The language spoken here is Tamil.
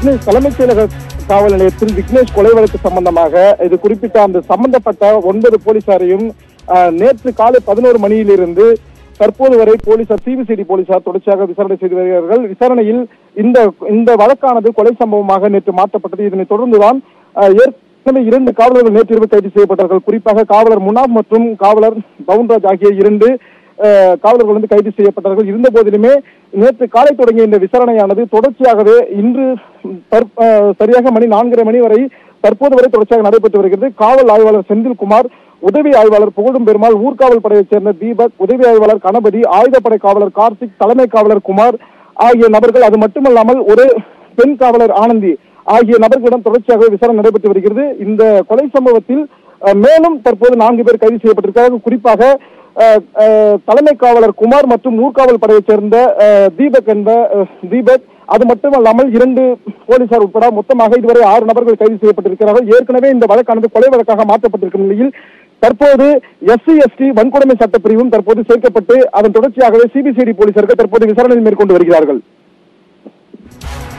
விக்னேஷ் தலைமைச் செயலக காவல் நிலையத்தில் விக்னேஷ் கொலை வழக்கு சம்பந்தமாக இது குறிப்பிட்ட அந்த சம்பந்தப்பட்ட 9 போலீசாரையும் நேற்று காலை 11 மணியிலிருந்து தற்போது வரை போலீசார் சிபிசிஐடி போலீசார் தொடர்ச்சியாக விசாரணை செய்து வருகிறார்கள். விசாரணையில் இந்த வழக்கானது கொலை சம்பவமாக நேற்று மாற்றப்பட்டது. இதனைத் தொடர்ந்துதான் ஏற்கனவே 2 காவலர்கள் நேற்றிரவு கைது செய்யப்பட்டார்கள். குறிப்பாக காவலர் முனாப் மற்றும் காவலர் பவுன்ராஜ் ஆகிய 2 காவலர்கள் கைது செய்யப்பட்டார்கள். இருந்த போதிலுமே நேற்று காலை தொடங்கிய இந்த விசாரணையானது தொடர்ச்சியாகவே இன்று சரியாக மணி 4:30 மணி வரை தற்போது வரை தொடர்ச்சியாக நடைபெற்று வருகிறது. காவல் ஆய்வாளர் செந்தில்குமார், உதவி ஆய்வாளர் புகழும் பெருமாள், ஊர்காவல் படையைச் சேர்ந்த தீபக், உதவி ஆய்வாளர் கணபதி, ஆயுதப்படை காவலர் கார்த்திக், தலைமை காவலர் குமார் ஆகிய நபர்கள், அது மட்டுமல்லாமல் ஒரு பெண் காவலர் ஆனந்தி ஆகிய நபர்களிடம் தொடர்ச்சியாக விசாரணை நடைபெற்று வருகிறது. இந்த கொலை சம்பவத்தில் மேலும் தற்போது 4 பேர் கைது செய்யப்பட்டிருக்கிறார்கள். குறிப்பாக தலைமை காவலர் குமார் மற்றும் ஊர்காவல் படையைச் சேர்ந்த தீபக், அது மட்டுமல்லாமல் 2 போலீசார் உட்பட மொத்தமாக இதுவரை 6 நபர்கள் கைது செய்யப்பட்டிருக்கிறார்கள். ஏற்கனவே இந்த வழக்கானது கொலை வழக்காக மாற்றப்பட்டிருக்கும் நிலையில் தற்போது SC/ST வன்கொடுமை சட்டப்பிரிவும் தற்போது சேர்க்கப்பட்டு அதன் தொடர்ச்சியாகவே சிபிசிஐடி போலீசார்கள் தற்போது விசாரணை மேற்கொண்டு வருகிறார்கள்.